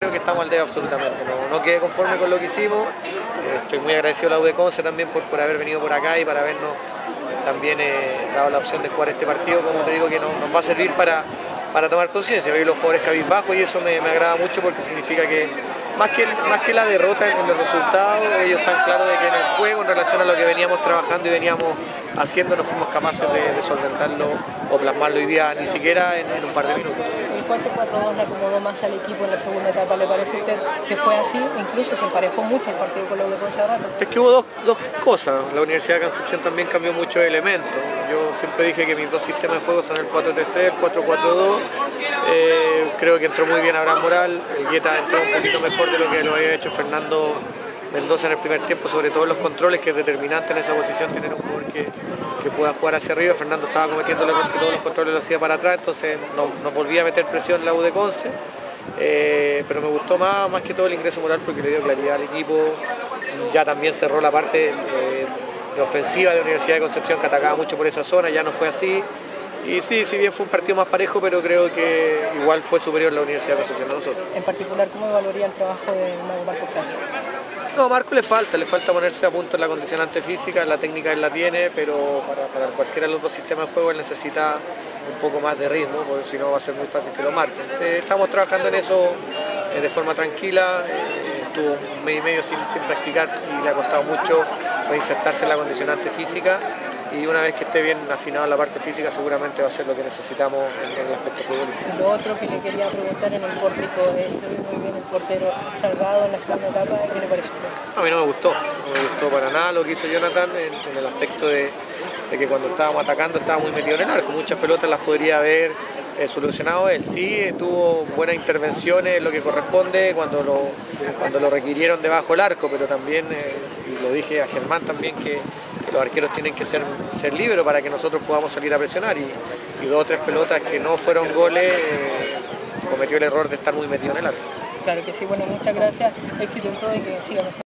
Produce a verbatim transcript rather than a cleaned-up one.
Creo que estamos al debe absolutamente, no, no quedé conforme con lo que hicimos, eh, estoy muy agradecido a la U de Conce también por, por haber venido por acá y para habernos también eh, dado la opción de jugar este partido, como te digo, que no, nos va a servir para, para tomar conciencia. Veo los jugadores cabizbajos y eso me, me agrada mucho porque significa que más que, más que la derrota en los resultados, ellos están claros de que en el juego, en relación a lo que veníamos trabajando y veníamos haciendo, no fuimos capaces de, de solventarlo o plasmarlo hoy día, ni siquiera en, en un par de minutos. El cuatro cuatro dos le acomodó más al equipo en la segunda etapa, ¿le parece a usted que fue así? Incluso se emparejó mucho el partido con la U de Conce. Es que hubo dos, dos cosas, la Universidad de Concepción también cambió muchos elementos. Yo siempre dije que mis dos sistemas de juego son el cuatro tres tres, el cuatro cuatro dos. Eh, creo que entró muy bien Abraham Moral, el Guetta entró un poquito mejor de lo que lo había hecho Fernando Mendoza en el primer tiempo, sobre todo en los controles, que es determinante en esa posición tener un jugador que, que pueda jugar hacia arriba. Fernando estaba cometiendo el error que todos los controles lo hacía para atrás, entonces no, no volvía a meter presión en la U de Conce, eh, pero me gustó más, más que todo el ingreso Moral porque le dio claridad al equipo. Ya también cerró la parte eh, de ofensiva de la Universidad de Concepción, que atacaba mucho por esa zona, ya no fue así. Y sí, si bien fue un partido más parejo, pero creo que igual fue superior la Universidad de Concepción a nosotros. En particular, ¿cómo evaluaría el trabajo de Marco Fraser? No, a Marco le falta, le falta ponerse a punto en la condicionante física, la técnica él la tiene, pero para, para cualquiera de los dos sistemas de juego él necesita un poco más de ritmo, porque si no va a ser muy fácil que lo marquen. Eh, estamos trabajando en eso eh, de forma tranquila, eh, estuvo un mes y medio sin, sin practicar y le ha costado mucho reinsertarse en la condicionante física. Y una vez que esté bien afinado en la parte física, seguramente va a ser lo que necesitamos en, en el aspecto futbolístico. Lo otro que le quería preguntar en el pórtico es, se ve muy bien el portero Salgado en la segunda etapa, ¿qué le pareció? A mí no me gustó, no me gustó para nada lo que hizo Jonathan en, en el aspecto de, de que cuando estábamos atacando estaba muy metido en el arco, muchas pelotas las podría haber eh, solucionado él. Sí, tuvo buenas intervenciones, lo que corresponde cuando lo, cuando lo requirieron debajo del arco, pero también, eh, y lo dije a Germán también, que los arqueros tienen que ser, ser libres para que nosotros podamos salir a presionar y, y dos o tres pelotas que no fueron goles, eh, cometió el error de estar muy metido en el arco. Claro que sí, bueno, muchas gracias, éxito en todo y que sigan.